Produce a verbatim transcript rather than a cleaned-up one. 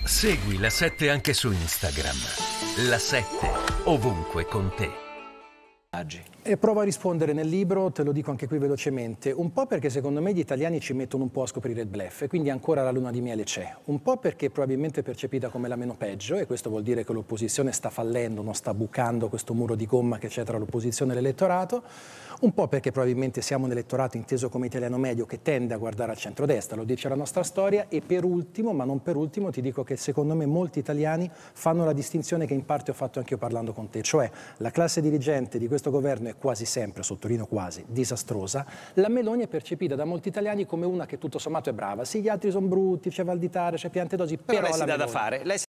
Segui La sette anche su Instagram. La sette, ovunque con te. E provo a rispondere nel libro, te lo dico anche qui velocemente, un po' perché secondo me gli italiani ci mettono un po' a scoprire il bluff e quindi ancora la luna di miele c'è, un po' perché probabilmente è percepita come la meno peggio e questo vuol dire che l'opposizione sta fallendo, non sta bucando questo muro di gomma che c'è tra l'opposizione e l'elettorato, un po' perché probabilmente siamo un elettorato inteso come italiano medio che tende a guardare al centrodestra, lo dice la nostra storia, e per ultimo, ma non per ultimo, ti dico che secondo me molti italiani fanno la distinzione che in parte ho fatto anche io parlando con te, cioè la classe dirigente di questo governo è quasi sempre, sottolineo quasi, disastrosa. La Meloni è percepita da molti italiani come una che tutto sommato è brava. Sì, gli altri sono brutti, c'è Valditare, c'è Piantedosi, però, però lei si la dà Meloni. da fare. Lei